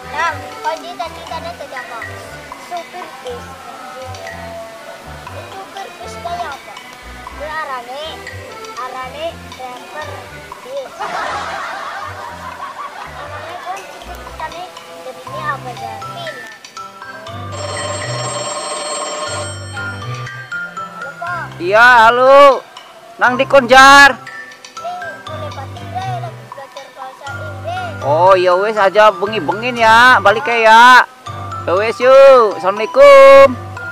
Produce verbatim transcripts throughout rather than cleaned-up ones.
Nah, kau cita-citanya jadi apa? Supir bis. Supir bis kayak apa? Dia arane, arane driver bis. Arane kan cita-citanya jadinya apa jadi? Halo Pak. Iya, halo. Nang di Konjar. Oh ya wes aja bengi-bengin ya, balik ya. Ya wes yuk. Assalamualaikum.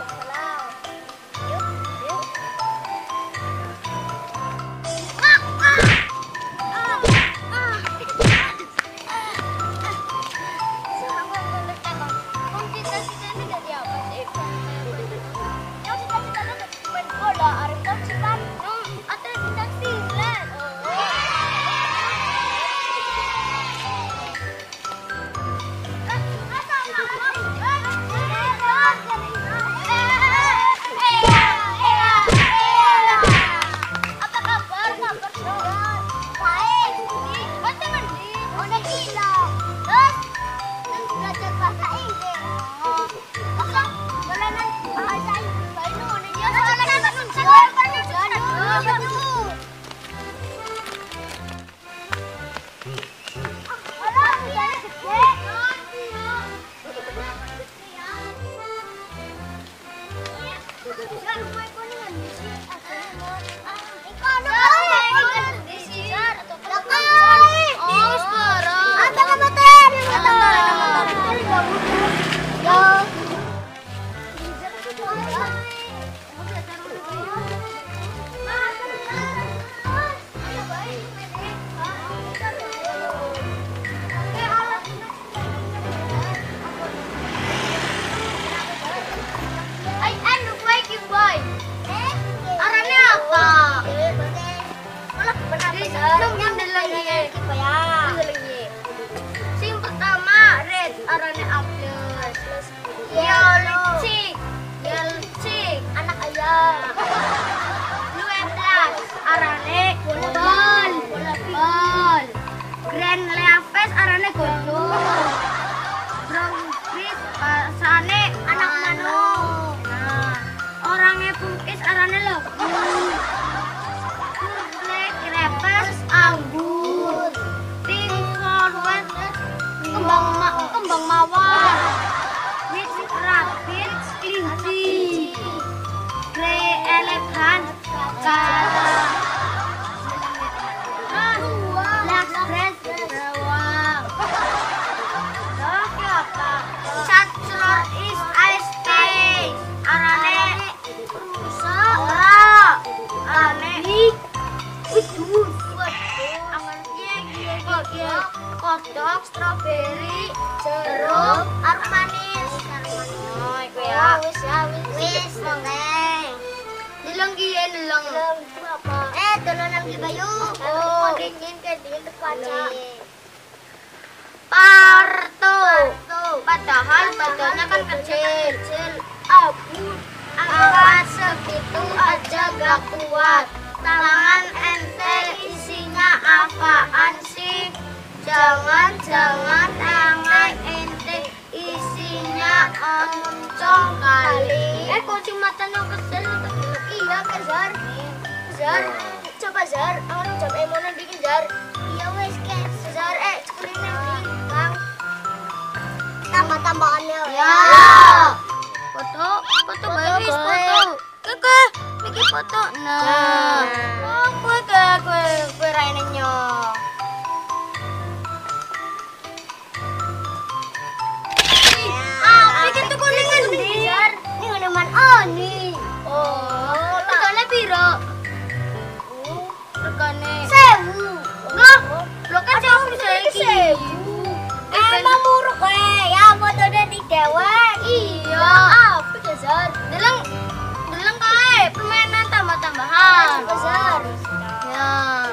Sing pertama red arane aples. Yellow chick, yellow chick anak ayam. Blue plus arane bol, bol. Green leaves arane godhong. Brown fish pasane anak manuk. Nah, orangnya pungkis arane lebu. Anggur, pink forward, kembang ma kembang mawar, which rabbit, kelinci, grey elephant, kala, black dress, berawang. Oke apa? Satchler is ice tea, arane rusa, ora, arane kodok, stroberi, jeruk, arus manis. Oh, iku ya. Wis ya, wis mongeng. Dileng ki ya, dileng. Eh, dolanan ki bayu. Oh, dingin ke dingin terpaca. Parto. Padahal badannya kan kecil. Kecil. Abu. Angkat segitu aja gak kuat. Tangan ente isinya apaan sih? Jangan-jangan tangan ente isinya oncom kali. Eh, kunci matanya kesel. Iya kan Zar? Zar, coba Zar. Oh, coba emonan bikin Zar. Iya wes ke Zar. Eh, cekulin nih Bang. Tambah-tambahannya ya. Foto, foto bagus, foto. Keke, bikin foto. Nah, oh, gue ke gue gue rainnya. Ani. Oh, regane piro? Oh, regane sewu. Loh, lo kan sewu saiki. Emang murah kowe, ya fotone di dewek. Iya. Apa Zar? Deleng deleng kae permainan tambah-tambahan. Zar. Ya.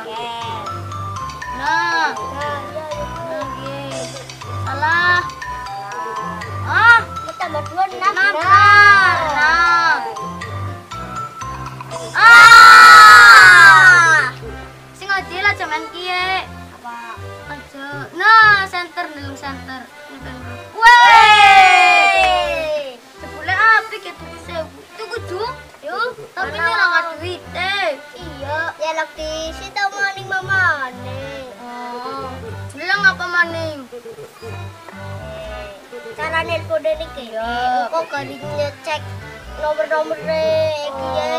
Nah. Lagi. Salah. Ah, tambah dua enam. Nah. Ah! Sing aja lah jaman kiye. Apa? Aja. Nah, center ndeleng center. ngapa maning? Cara nelpon iki. Kok kali ngecek nomor-nomor iki ya.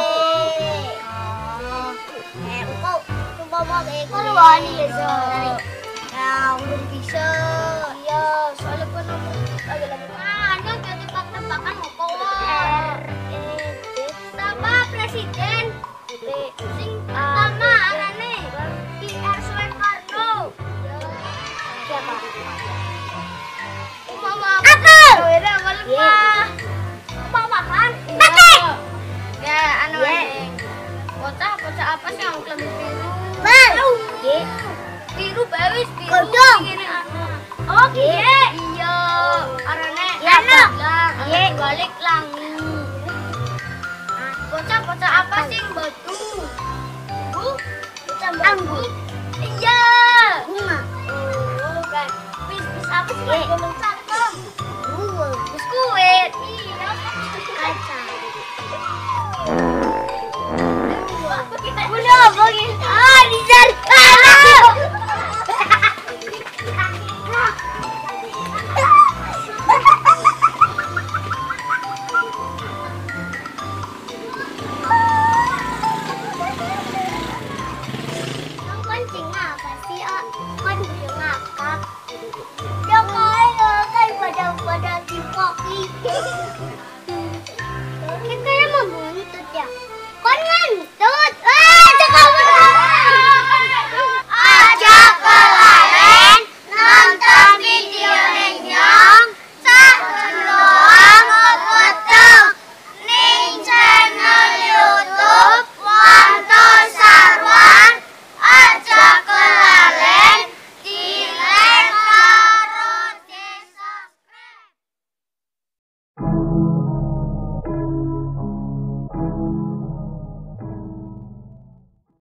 Eh, kok coba mau iki. Kok wani ya, So? Ya, udah bisa. Iya, soalnya pun nomor agak lama. Nah, ini udah tebak-tebakan mau keluar. Siapa presiden? Sing pertama arane P R Soekarno. Siapa? Mama aku. Ora lupa. Apa makan? Pakai. Ya, anu aneh. Bocah bocah apa sih yang klambi biru? Bang. Biru bawis biru gini anu. Oh, iya. Iya. Arane Iya. Iya. Balik langi. Bocah-bocah apa sih batu? Bu? Bocah batu? Iya. Bunga. Oh, kan. Bis-bis apa sih?